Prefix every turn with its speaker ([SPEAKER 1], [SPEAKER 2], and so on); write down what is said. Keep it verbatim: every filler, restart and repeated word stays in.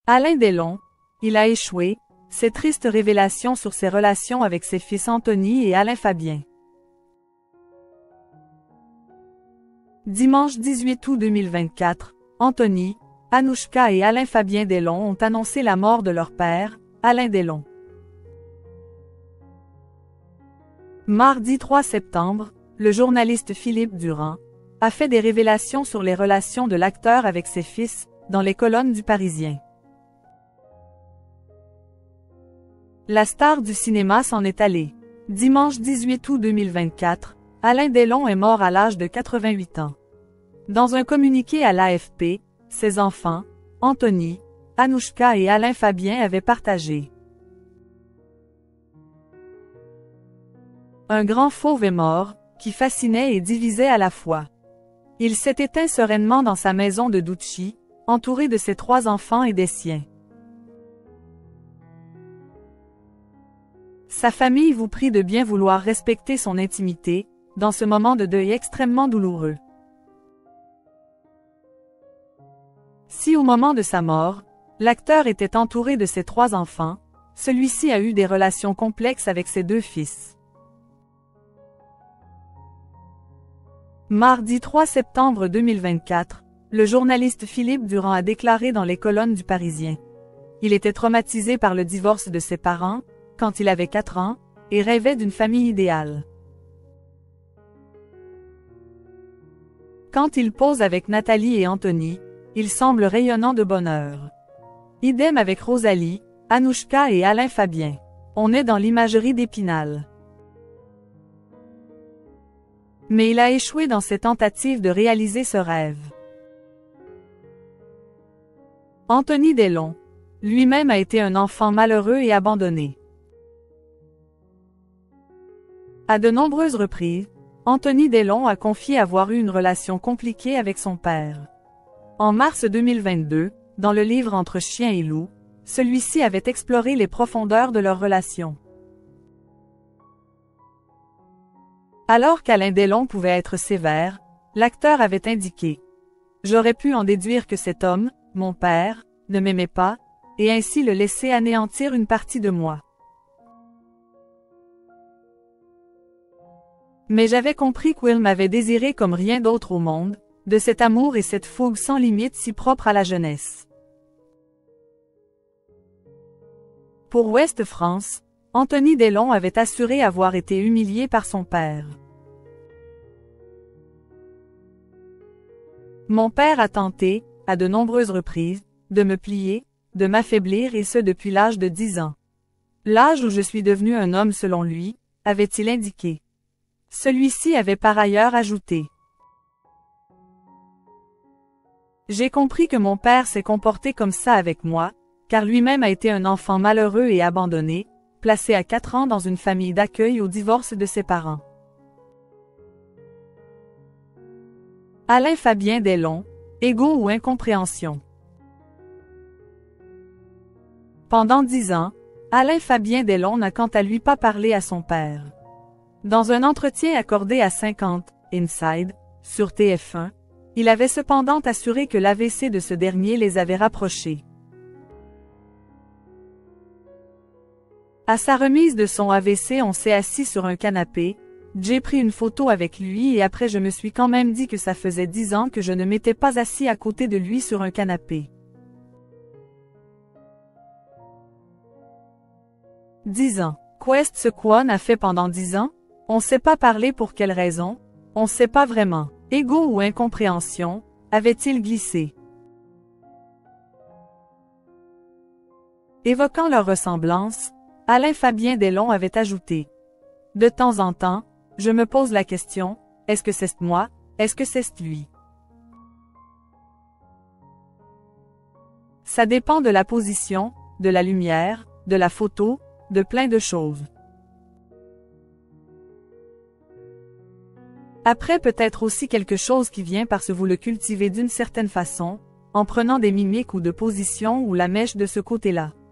[SPEAKER 1] Alain Delon, il a échoué, ces tristes révélations sur ses relations avec ses fils Anthony et Alain Fabien. Dimanche dix-huit août deux mille vingt-quatre, Anthony, Anouchka et Alain Fabien Delon ont annoncé la mort de leur père, Alain Delon. Mardi trois septembre, le journaliste Philippe Durand a fait des révélations sur les relations de l'acteur avec ses fils, dans les colonnes du Parisien. La star du cinéma s'en est allée. Dimanche dix-huit août deux mille vingt-quatre, Alain Delon est mort à l'âge de quatre-vingt-huit ans. Dans un communiqué à l'A F P, ses enfants, Anthony, Anouchka et Alain Fabien avaient partagé. Un grand fauve est mort, qui fascinait et divisait à la fois. Il s'est éteint sereinement dans sa maison de Douchy, entouré de ses trois enfants et des siens. Sa famille vous prie de bien vouloir respecter son intimité, dans ce moment de deuil extrêmement douloureux. Si au moment de sa mort, l'acteur était entouré de ses trois enfants, celui-ci a eu des relations complexes avec ses deux fils. Mardi trois septembre deux mille vingt-quatre, le journaliste Philippe Durand a déclaré dans les colonnes du Parisien. Il était traumatisé par le divorce de ses parents, quand il avait quatre ans, et rêvait d'une famille idéale. Quand il pose avec Nathalie et Anthony, il semble rayonnant de bonheur. Idem avec Rosalie, Anouchka et Alain Fabien. On est dans l'imagerie d'Épinal. Mais il a échoué dans ses tentatives de réaliser ce rêve. Anthony Delon, lui-même a été un enfant malheureux et abandonné. À de nombreuses reprises, Anthony Delon a confié avoir eu une relation compliquée avec son père. En mars deux mille vingt-deux, dans le livre Entre chien et loup, celui-ci avait exploré les profondeurs de leur relation. Alors qu'Alain Delon pouvait être sévère, l'acteur avait indiqué « J'aurais pu en déduire que cet homme, mon père, ne m'aimait pas, et ainsi le laisser anéantir une partie de moi. Mais j'avais compris qu'il m'avait désiré comme rien d'autre au monde, de cet amour et cette fougue sans limite si propre à la jeunesse. » Pour Ouest France, Anthony Delon avait assuré avoir été humilié par son père. Mon père a tenté, à de nombreuses reprises, de me plier, de m'affaiblir et ce depuis l'âge de dix ans. L'âge où je suis devenu un homme selon lui, avait-il indiqué. Celui-ci avait par ailleurs ajouté. J'ai compris que mon père s'est comporté comme ça avec moi, car lui-même a été un enfant malheureux et abandonné, placé à quatre ans dans une famille d'accueil au divorce de ses parents. Alain Fabien Delon, égo ou incompréhension. Pendant dix ans, Alain Fabien Delon n'a quant à lui pas parlé à son père. Dans un entretien accordé à cinquante Inside, sur T F un, il avait cependant assuré que l'A V C de ce dernier les avait rapprochés. À sa remise de son A V C, on s'est assis sur un canapé, j'ai pris une photo avec lui et après je me suis quand même dit que ça faisait dix ans que je ne m'étais pas assis à côté de lui sur un canapé. Dix ans. Qu'est-ce ce qu'on a fait pendant dix ans? On sait pas parler pour quelle raison, on sait pas vraiment. Égo ou incompréhension, avait-il glissé. Évoquant leur ressemblance, Alain Fabien Delon avait ajouté. De temps en temps, je me pose la question, est-ce que c'est moi, est-ce que c'est lui? Ça dépend de la position, de la lumière, de la photo, de plein de choses. Après peut-être aussi quelque chose qui vient parce que vous le cultivez d'une certaine façon, en prenant des mimiques ou de positions ou la mèche de ce côté-là.